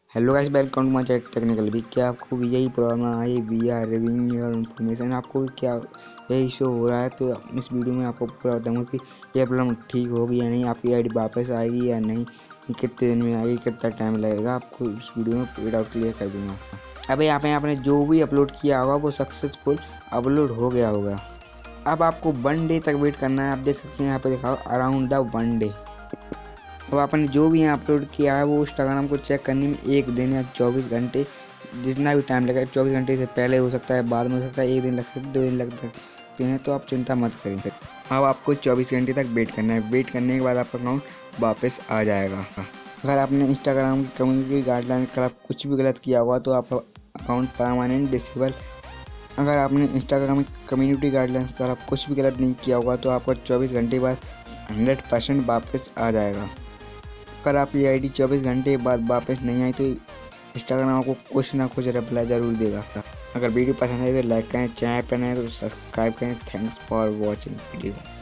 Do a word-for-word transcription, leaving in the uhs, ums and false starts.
Hello guys, welcome to my channel technical भी। क्या आपको भी यही प्रॉब्लम आई? We are receiving your information, आपको भी क्या यही इशू हो रहा है? तो इस वीडियो में आपको पूरा बताऊंगा कि यह प्रॉब्लम ठीक होगी या नहीं, आपकी आईडी वापस आएगी या नहीं, कितने दिन में आएगी, कितना टाइम लगेगा, आपको इस वीडियो में पूरा डाउट क्लियर कर दूंगा। अब यहाँ पे आपने जो भी अपलोड किया होगा वो सक्सेसफुल अपलोड हो गया होगा। अब आपको वन डे तक वेट करना है। आप देख सकते हैं यहाँ पे दिखाओ अराउंड द वन डे। अब आपने जो भी यहाँ अपलोड किया है वो इंस्टाग्राम को चेक करने में एक दिन या चौबीस घंटे जितना भी टाइम लगेगा, चौबीस घंटे से पहले हो सकता है, बाद में हो सकता है, एक दिन लग सकता है, दो दिन लग सकते हैं। तो आप चिंता मत करें। अब आपको चौबीस घंटे तक वेट करना है। वेट करने के बाद आपका अकाउंट वापस आ जाएगा। अगर आपने इंस्टाग्राम की कम्युनिटी गाइडलाइन का कुछ भी गलत किया होगा तो आपका अकाउंट परमानेंट डिसेबल। अगर आपने इंस्टाग्राम की कम्युनिटी गाइडलाइन का कुछ भी गलत नहीं किया होगा तो आपका चौबीस घंटे बाद हंड्रेड परसेंट वापस आ जाएगा। अगर आपकी आईडी चौबीस घंटे बाद वापस नहीं आई तो इंस्टाग्राम आपको कुछ ना कुछ रिप्लाई ज़रूर देगा। अगर वीडियो पसंद आए तो लाइक करें, चैनल पर नए तो सब्सक्राइब करें। Thanks for watching video.